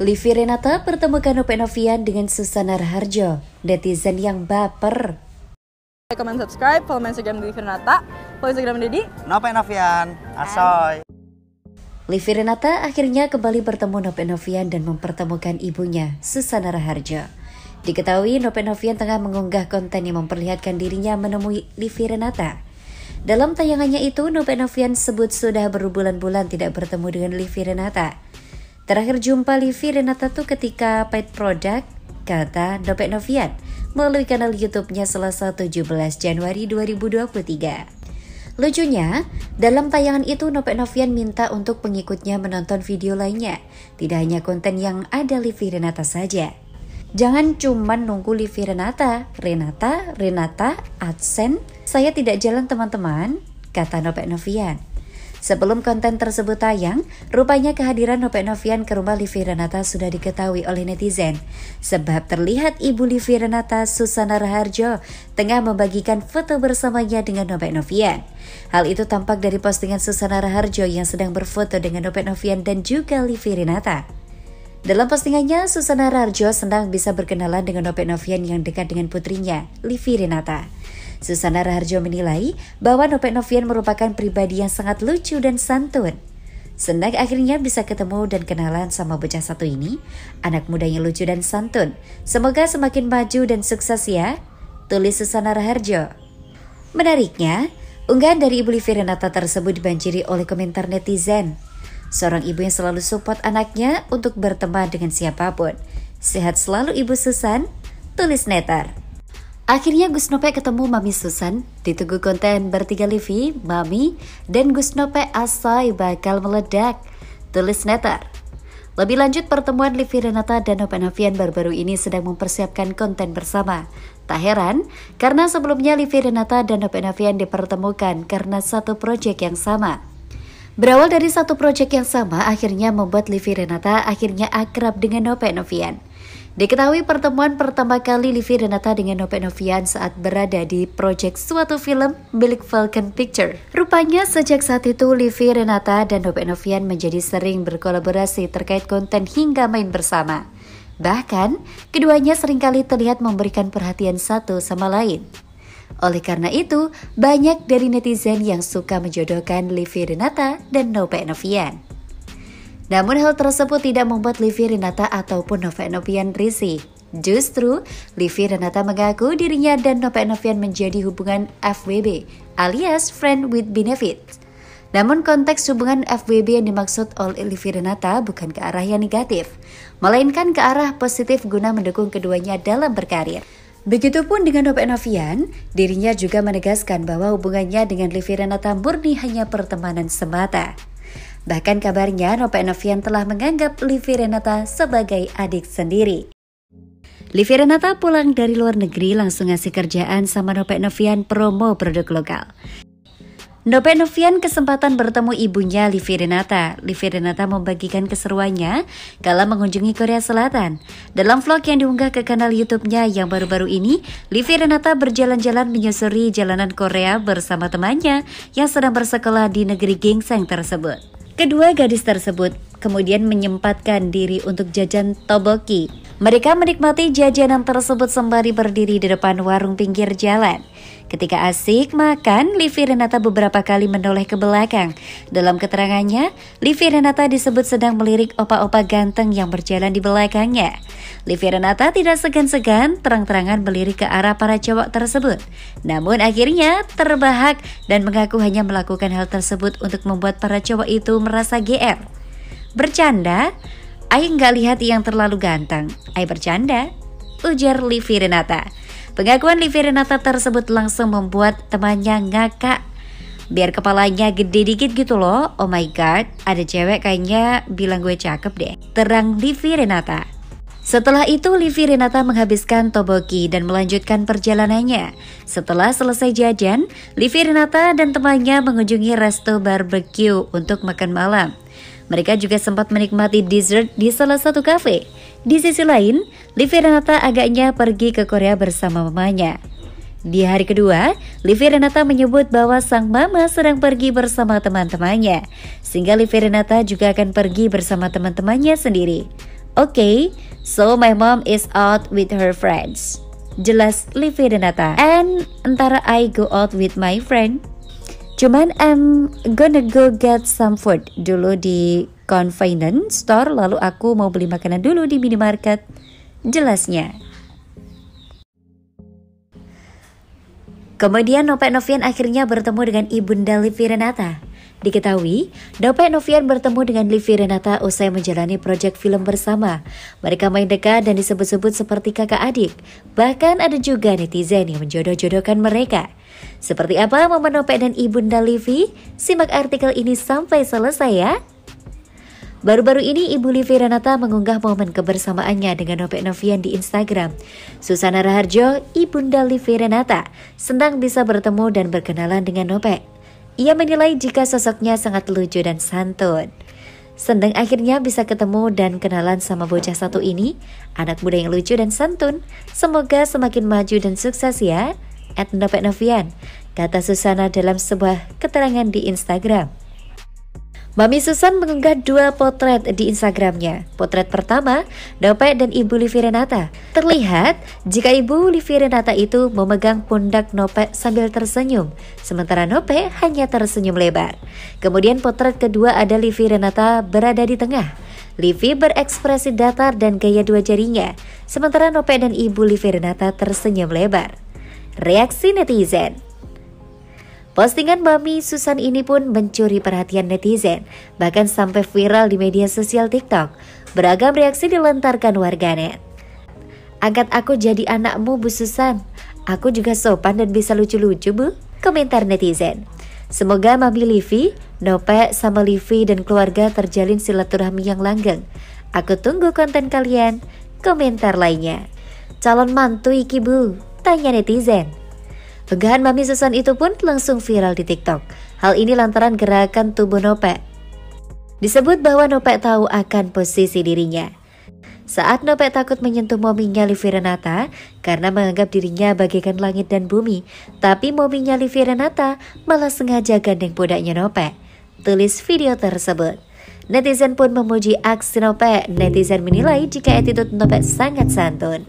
Livi Renata pertemukan Nove Novian dengan Susana Raharjo, netizen yang baper. Like, comment, subscribe, follow Instagram Livi Renata, follow Instagram Dedi, Nove Novian, asoy. Livi Renata akhirnya kembali bertemu Nove Novian dan mempertemukan ibunya, Susana Raharjo. Diketahui Nove Novian tengah mengunggah konten yang memperlihatkan dirinya menemui Livi Renata. Dalam tayangannya itu, Nove Novian sebut sudah berbulan-bulan tidak bertemu dengan Livi Renata. Terakhir jumpa Livi Renata tuh ketika paid product, kata Nove Novian melalui kanal YouTube-nya Selasa 17 Januari 2023. Lucunya, dalam tayangan itu Nove Novian minta untuk pengikutnya menonton video lainnya, tidak hanya konten yang ada Livi Renata saja. Jangan cuman nunggu Livi Renata, adsen, saya tidak jalan teman-teman, kata Nove Novian. Sebelum konten tersebut tayang, rupanya kehadiran Nove Novian ke rumah Livi Renata sudah diketahui oleh netizen. Sebab terlihat ibu Livi Renata, Susana Raharjo, tengah membagikan foto bersamanya dengan Nove Novian. Hal itu tampak dari postingan Susana Raharjo yang sedang berfoto dengan Nove Novian dan juga Livi Renata. Dalam postingannya, Susana Raharjo senang bisa berkenalan dengan Nove Novian yang dekat dengan putrinya, Livi Renata. Susana Raharjo menilai bahwa Nove Novian merupakan pribadi yang sangat lucu dan santun. Senang akhirnya bisa ketemu dan kenalan sama bocah satu ini, anak muda yang lucu dan santun. Semoga semakin maju dan sukses ya, tulis Susana Raharjo. Menariknya, unggahan dari ibu Livi Renata tersebut dibanjiri oleh komentar netizen. Seorang ibu yang selalu support anaknya untuk berteman dengan siapapun. Sehat selalu Ibu Susan, tulis netar. Akhirnya Gus Nove ketemu Mami Susan, ditunggu konten bertiga Livi, Mami, dan Gus Nove asai bakal meledak, tulis netar. Lebih lanjut, pertemuan Livi Renata dan Nove Novian baru-baru ini sedang mempersiapkan konten bersama. Tak heran, karena sebelumnya Livi Renata dan Nove Novian dipertemukan karena satu proyek yang sama. Berawal dari satu proyek yang sama, akhirnya membuat Livi Renata akhirnya akrab dengan Nove Novian. Diketahui pertemuan pertama kali Livi Renata dengan Nove Novian saat berada di proyek suatu film milik Falcon Picture. Rupanya sejak saat itu Livi Renata dan Nove Novian menjadi sering berkolaborasi terkait konten hingga main bersama. Bahkan, keduanya seringkali terlihat memberikan perhatian satu sama lain. Oleh karena itu, banyak dari netizen yang suka menjodohkan Livi Renata dan Nove Novian. Namun hal tersebut tidak membuat Livi Renata ataupun Nove Novian risih. Justru, Livi Renata mengaku dirinya dan Nove Novian menjadi hubungan FWB alias Friend with Benefits. Namun konteks hubungan FWB yang dimaksud oleh Livi Renata bukan ke arah yang negatif, melainkan ke arah positif guna mendukung keduanya dalam berkarir. Begitupun dengan Nove Novian, dirinya juga menegaskan bahwa hubungannya dengan Livi Renata murni hanya pertemanan semata. Bahkan kabarnya Nove Novian telah menganggap Livi Renata sebagai adik sendiri. Livi Renata pulang dari luar negeri langsung ngasih kerjaan sama Nove Novian promo produk lokal. Nove Novian kesempatan bertemu ibunya Livi Renata. Livi Renata membagikan keseruannya kala mengunjungi Korea Selatan. Dalam vlog yang diunggah ke kanal YouTube-nya yang baru-baru ini, Livi Renata berjalan-jalan menyusuri jalanan Korea bersama temannya yang sedang bersekolah di negeri gingseng tersebut. Kedua gadis tersebut kemudian menyempatkan diri untuk jajan tteokbokki. Mereka menikmati jajanan tersebut sembari berdiri di depan warung pinggir jalan. Ketika asik makan, Livi Renata beberapa kali menoleh ke belakang. Dalam keterangannya, Livi Renata disebut sedang melirik opa-opa ganteng yang berjalan di belakangnya. Livi Renata tidak segan-segan terang-terangan melirik ke arah para cowok tersebut. Namun akhirnya terbahak dan mengaku hanya melakukan hal tersebut untuk membuat para cowok itu merasa GR. Bercanda? Ai nggak lihat yang terlalu ganteng. Ai bercanda, ujar Livi Renata. Pengakuan Livi Renata tersebut langsung membuat temannya ngakak. Biar kepalanya gede dikit gitu loh. Oh my god, ada cewek kayaknya bilang gue cakep deh, terang Livi Renata. Setelah itu Livi Renata menghabiskan tteokbokki dan melanjutkan perjalanannya. Setelah selesai jajan, Livi Renata dan temannya mengunjungi resto barbecue untuk makan malam. Mereka juga sempat menikmati dessert di salah satu kafe. Di sisi lain, Livi Renata agaknya pergi ke Korea bersama mamanya. Di hari kedua, Livi Renata menyebut bahwa sang mama sedang pergi bersama teman-temannya, sehingga Livi Renata juga akan pergi bersama teman-temannya sendiri. Okay, so my mom is out with her friends. Jelas Livi Renata. And antara I go out with my friend. Cuman I'm gonna go get some food dulu di convenience store. Lalu aku mau beli makanan dulu di minimarket. Jelasnya. Kemudian Nopek Novian akhirnya bertemu dengan ibunda Livi Renata. Diketahui, Nopek Novian bertemu dengan Livi Renata usai menjalani proyek film bersama. Mereka main dekat dan disebut-sebut seperti kakak adik. Bahkan ada juga netizen yang menjodoh-jodohkan mereka. Seperti apa momen Nopek dan ibunda Livi? Simak artikel ini sampai selesai ya. Baru-baru ini Ibu Livi Renata mengunggah momen kebersamaannya dengan Nopek Novian di Instagram. Susana Raharjo, ibunda Livi Renata, senang bisa bertemu dan berkenalan dengan Nopek. Ia menilai jika sosoknya sangat lucu dan santun. Senang akhirnya bisa ketemu dan kenalan sama bocah satu ini, anak muda yang lucu dan santun. Semoga semakin maju dan sukses ya, @Nopek Novian, kata Susana dalam sebuah keterangan di Instagram. Mami Susan mengunggah 2 potret di Instagramnya. Potret pertama, Nopek dan Ibu Livi Renata. Terlihat jika Ibu Livi Renata itu memegang pundak Nopek sambil tersenyum, sementara Nopek hanya tersenyum lebar. Kemudian potret kedua ada Livi Renata berada di tengah. Livi berekspresi datar dan gaya 2 jarinya, sementara Nopek dan Ibu Livi Renata tersenyum lebar. Reaksi netizen. Postingan Mami Susan ini pun mencuri perhatian netizen, bahkan sampai viral di media sosial TikTok. Beragam reaksi dilontarkan warganet. Angkat aku jadi anakmu Bu Susan. Aku juga sopan dan bisa lucu-lucu Bu, komentar netizen. Semoga Mami Livi, Nopek sama Livi dan keluarga terjalin silaturahmi yang langgeng. Aku tunggu konten kalian, komentar lainnya. Calon mantu iki Bu, tanya netizen. Unggahan Mami Susan itu pun langsung viral di TikTok. Hal ini lantaran gerakan tubuh Nopek. Disebut bahwa Nopek tahu akan posisi dirinya. Saat Nopek takut menyentuh mominya Livi Renata karena menganggap dirinya bagaikan langit dan bumi, tapi mominya Livi Renata malah sengaja gandeng pundaknya Nopek. Tulis video tersebut. Netizen pun memuji aksi Nopek. Netizen menilai jika attitude Nopek sangat santun.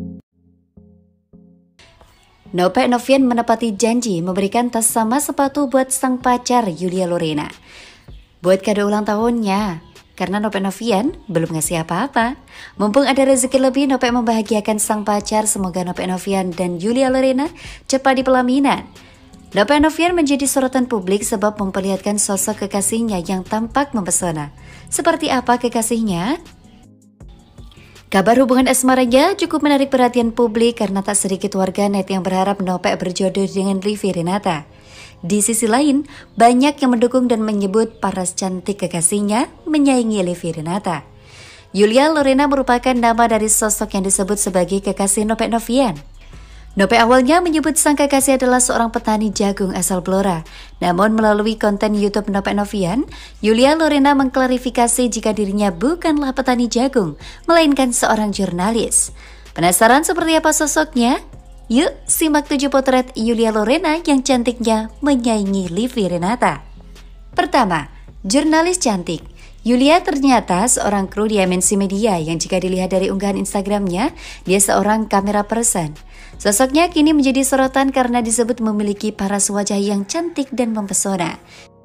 Nopek Novian menepati janji memberikan tas sama sepatu buat sang pacar Yulia Lorena. Buat kado ulang tahunnya, karena Nopek Novian belum ngasih apa-apa. Mumpung ada rezeki lebih, Nopek membahagiakan sang pacar. Semoga Nopek Novian dan Yulia Lorena cepat di pelaminan. Nopek Novian menjadi sorotan publik sebab memperlihatkan sosok kekasihnya yang tampak mempesona. Seperti apa kekasihnya? Kabar hubungan asmaranya cukup menarik perhatian publik karena tak sedikit warganet yang berharap Nopek berjodoh dengan Livi Renata. Di sisi lain, banyak yang mendukung dan menyebut paras cantik kekasihnya menyaingi Livi Renata. Yulia Lorena merupakan nama dari sosok yang disebut sebagai kekasih Nopek Novian. Nopek awalnya menyebut sang kekasih adalah seorang petani jagung asal Blora. Namun melalui konten YouTube Nopek Novian, Yulia Lorena mengklarifikasi jika dirinya bukanlah petani jagung, melainkan seorang jurnalis. Penasaran seperti apa sosoknya? Yuk simak 7 potret Yulia Lorena yang cantiknya menyaingi Livi Renata. Pertama, jurnalis cantik. Yulia ternyata seorang kru di MNC Media yang jika dilihat dari unggahan Instagramnya, dia seorang kamera person. Sosoknya kini menjadi sorotan karena disebut memiliki paras wajah yang cantik dan mempesona.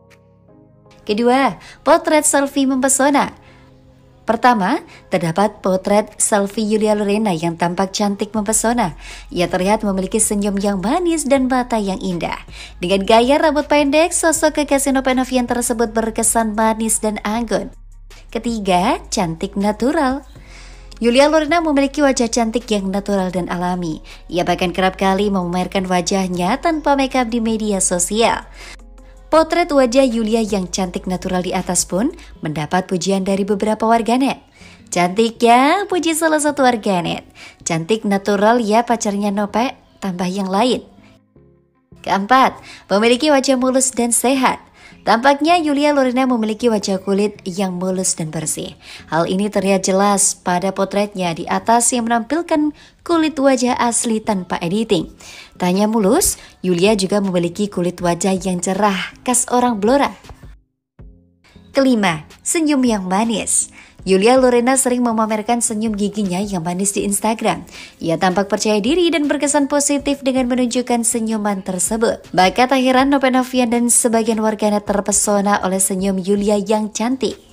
Kedua, potret selfie mempesona. Pertama, terdapat potret selfie Yulia Lorena yang tampak cantik mempesona. Ia terlihat memiliki senyum yang manis dan mata yang indah. Dengan gaya rambut pendek, sosok kekasih Nopek Novian tersebut berkesan manis dan anggun. Ketiga, cantik natural. Yulia Lorena memiliki wajah cantik yang natural dan alami. Ia bahkan kerap kali memamerkan wajahnya tanpa makeup di media sosial. Potret wajah Yulia yang cantik natural di atas pun mendapat pujian dari beberapa warganet. Cantik ya, puji salah satu warganet. Cantik natural ya pacarnya Nopek, tambah yang lain. Keempat, memiliki wajah mulus dan sehat. Tampaknya Yulia Lorena memiliki wajah kulit yang mulus dan bersih. Hal ini terlihat jelas pada potretnya di atas yang menampilkan kulit wajah asli tanpa editing. Tak hanya mulus, Yulia juga memiliki kulit wajah yang cerah khas orang Blora. Kelima, senyum yang manis. Yulia Lorena sering memamerkan senyum giginya yang manis di Instagram. Ia tampak percaya diri dan berkesan positif dengan menunjukkan senyuman tersebut. Bahkan tak heran Nove Novian dan sebagian warganet terpesona oleh senyum Yulia yang cantik.